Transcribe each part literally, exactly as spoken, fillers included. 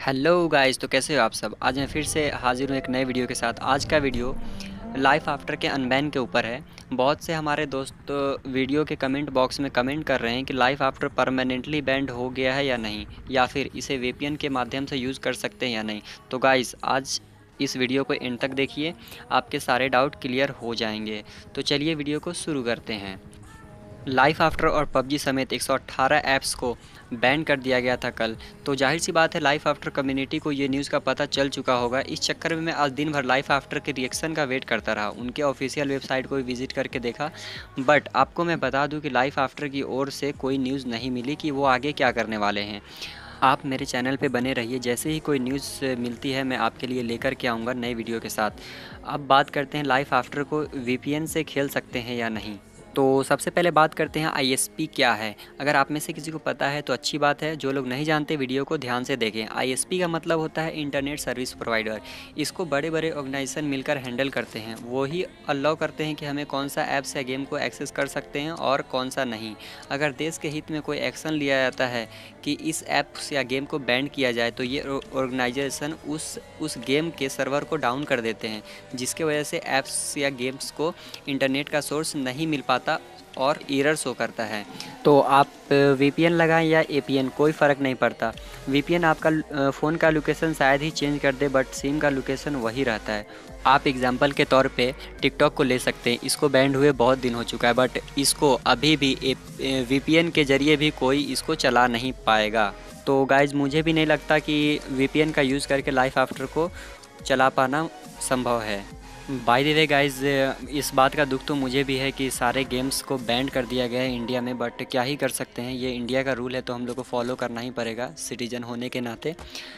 Hello guys, तो कैसे हो आप सब। आज मैं फिर से हाजिर हूँ एक नए वीडियो के साथ। आज का वीडियो लाइफ आफ्टर के अनबैन के ऊपर है। बहुत से हमारे दोस्त वीडियो के कमेंट बॉक्स में कमेंट कर रहे हैं कि लाइफ आफ्टर परमानेंटली बैंड हो गया है या नहीं, या फिर इसे वीपीएन के माध्यम से यूज़ कर सकते हैं या नहीं। तो गाइस, आज इस वीडियो को एंड तक देखिए, आपके सारे डाउट क्लियर हो जाएंगे। तो चलिए वीडियो को शुरू करते हैं। लाइफ आफ्टर और पबजी समेत एक सौ अठारह ऐप्स को बैन कर दिया गया था कल। तो जाहिर सी बात है, लाइफ आफ्टर कम्युनिटी को ये न्यूज़ का पता चल चुका होगा। इस चक्कर में मैं आज दिन भर लाइफ आफ्टर के रिएक्शन का वेट करता रहा, उनके ऑफिशियल वेबसाइट को भी विजिट करके देखा। बट आपको मैं बता दूं कि लाइफ आफ्टर की ओर से कोई न्यूज़ नहीं मिली कि वो आगे क्या करने वाले हैं। आप मेरे चैनल पे बने रहिए, जैसे ही कोई न्यूज़ मिलती है मैं आपके लिए लेकर के आऊँगा नए वीडियो के साथ। अब बात करते हैं, लाइफ आफ्टर को वीपीएन से खेल सकते हैं या नहीं। तो सबसे पहले बात करते हैं आईएसपी क्या है। अगर आप में से किसी को पता है तो अच्छी बात है, जो लोग नहीं जानते वीडियो को ध्यान से देखें। आईएसपी का मतलब होता है इंटरनेट सर्विस प्रोवाइडर। इसको बड़े बड़े ऑर्गेनाइजेशन मिलकर हैंडल करते हैं। वो ही अलाउ करते हैं कि हमें कौन सा ऐप्स या गेम को एक्सेस कर सकते हैं और कौन सा नहीं। अगर देश के हित में कोई एक्शन लिया जाता है कि इस ऐप्स या गेम को बैन किया जाए, तो ये ऑर्गेनाइजेशन उस उस गेम के सर्वर को डाउन कर देते हैं, जिसके वजह से ऐप्स या गेम्स को इंटरनेट का सोर्स नहीं मिल पाता और एरर शो करता है। तो आप वीपीएन लगाएं या एपीएन, कोई फ़र्क नहीं पड़ता। वीपीएन आपका फ़ोन का लोकेशन शायद ही चेंज कर दे, बट सिम का लोकेशन वही रहता है। आप एग्जांपल के तौर पे टिकटॉक को ले सकते हैं। इसको बैंड हुए बहुत दिन हो चुका है, बट इसको अभी भी वीपीएन के ज़रिए भी कोई इसको चला नहीं पाएगा। तो गाइज़, मुझे भी नहीं लगता कि वीपीएन का यूज़ करके लाइफ आफ्टर को चला पाना संभव है। बाय द वे गाइज़, इस बात का दुख तो मुझे भी है कि सारे गेम्स को बैन कर दिया गया है इंडिया में, बट क्या ही कर सकते हैं, ये इंडिया का रूल है तो हम लोग को फॉलो करना ही पड़ेगा सिटीजन होने के नाते।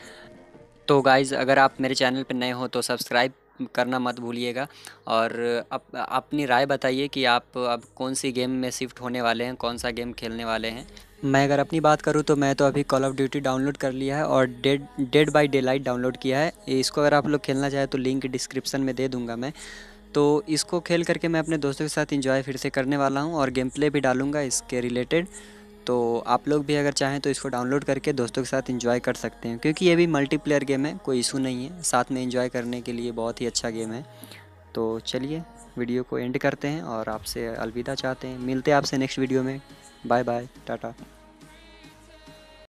तो गाइज़, अगर आप मेरे चैनल पर नए हो तो सब्सक्राइब करना मत भूलिएगा, और अप, अपनी राय बताइए कि आप अब कौन सी गेम में शिफ्ट होने वाले हैं, कौन सा गेम खेलने वाले हैं। मैं अगर अपनी बात करूं तो मैं तो अभी कॉल ऑफ ड्यूटी डाउनलोड कर लिया है और Dead Dead by Daylight download किया है। इसको अगर आप लोग खेलना चाहें तो लिंक डिस्क्रिप्शन में दे दूंगा मैं। तो इसको खेल करके मैं अपने दोस्तों के साथ एंजॉय फिर से करने वाला हूं, और गेम प्ले भी डालूंगा इसके रिलेटेड। तो आप लोग भी अगर चाहें तो इसको डाउनलोड करके दोस्तों के साथ एंजॉय कर सकते हैं, क्योंकि ये भी मल्टीप्लेयर गेम है, कोई इशू नहीं है, साथ में एंजॉय करने के लिए बहुत ही अच्छा गेम है। तो चलिए वीडियो को एंड करते हैं और आपसे अलविदा चाहते हैं। मिलते हैं आपसे नेक्स्ट वीडियो में। Bye bye, Tata.